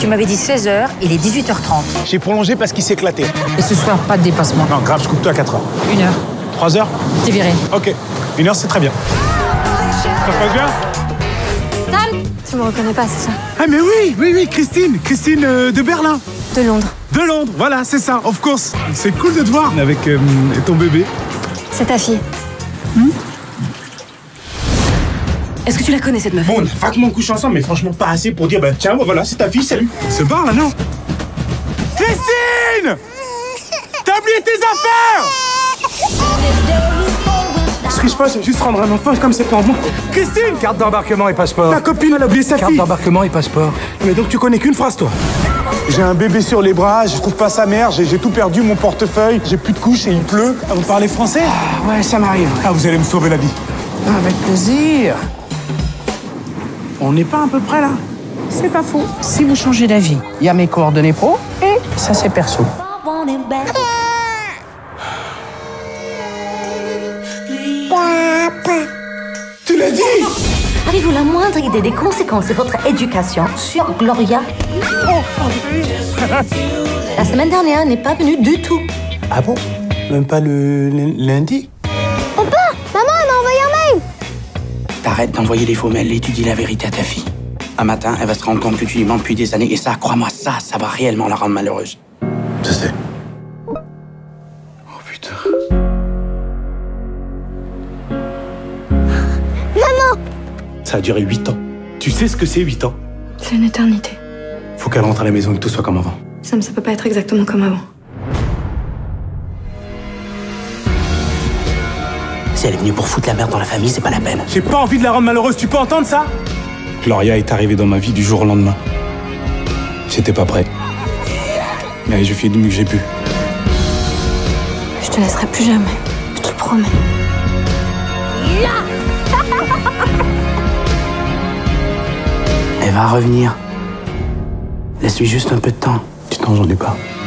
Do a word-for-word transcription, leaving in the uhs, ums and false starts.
Tu m'avais dit seize heures, il est dix-huit heures trente. J'ai prolongé parce qu'il s'est éclaté. Et ce soir, pas de dépassement. Non, grave, je coupe toi à quatre heures. Une heure. trois heures? T'es viré. Ok. Une heure, c'est très bien. Ça se passe bien? Sam, tu me reconnais pas, c'est ça? Ah mais oui, oui, oui, Christine. Christine euh, de Berlin. De Londres. De Londres, voilà, c'est ça, of course. C'est cool de te voir avec euh, ton bébé. C'est ta fille. Hmm? Est-ce que tu la connais, cette meuf? Bon, on a vaguement couché ensemble, mais franchement pas assez pour dire, bah tiens, voilà, c'est ta fille, salut. On se barre là, non? Christine! T'as oublié tes affaires! Ce que je pense, c'est juste rendre un enfant comme c'est pour moi. Christine! Carte d'embarquement et passeport. Ta copine, elle a oublié sa Carte fille. d'embarquement et passeport. Mais donc tu connais qu'une phrase, toi? J'ai un bébé sur les bras, je trouve pas sa mère, j'ai j'ai tout perdu, mon portefeuille, j'ai plus de couches et il pleut. Ah, vous parlez français? Ah, ouais, ça m'arrive. Ah, vous allez me sauver la vie. Avec plaisir. On n'est pas à peu près là? C'est pas faux. Si vous changez d'avis, il y a mes coordonnées pro et ça c'est perso. Tu l'as dit? Avez-vous la moindre idée des conséquences de votre éducation sur Gloria? La semaine dernière n'est pas venue du tout. Ah bon? Même pas le, le lundi? Papa! Maman, elle m'a envoyé un mail! T'arrêtes d'envoyer des faux mails et tu dis la vérité à ta fille. Un matin, elle va se rendre compte que tu lui mens depuis des années et ça, crois-moi, ça, ça va réellement la rendre malheureuse. Je sais. Oh putain. Maman! Ça a duré huit ans. Tu sais ce que c'est huit ans? C'est une éternité. Faut qu'elle rentre à la maison et que tout soit comme avant. Sam, ça peut pas être exactement comme avant. Si elle est venue pour foutre la merde dans la famille, c'est pas la peine. J'ai pas envie de la rendre malheureuse, tu peux entendre ça? Gloria est arrivée dans ma vie du jour au lendemain. J'étais pas prêt. Mais je fais du mieux que j'ai pu. Je te laisserai plus jamais. Je te le promets. Elle va revenir. Laisse-lui juste un peu de temps. Tu t'en j'en ai pas.